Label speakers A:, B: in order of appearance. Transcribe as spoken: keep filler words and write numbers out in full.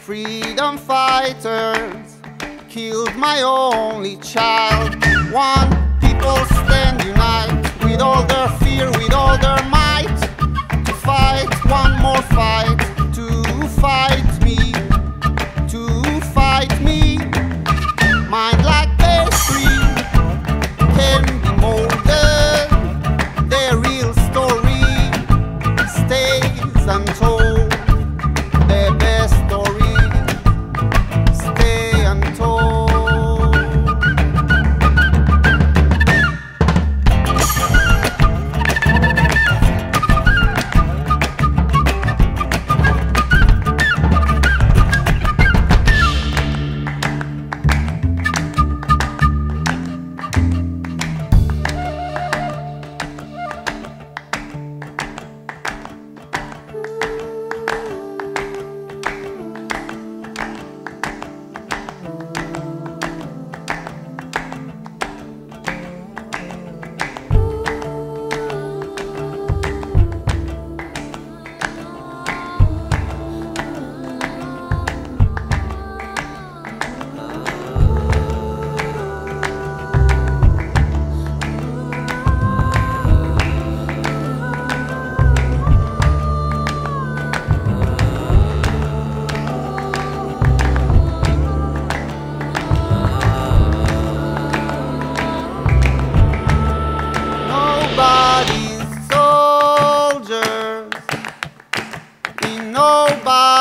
A: Freedom fighters killed my only child. One people stand unite with all their fear, with all their might, to fight one more fight, to fight me, to fight me. Mind like pastry can be molded, their real story stays untold. The best story stay untold. Nobody's soldiers in nobody.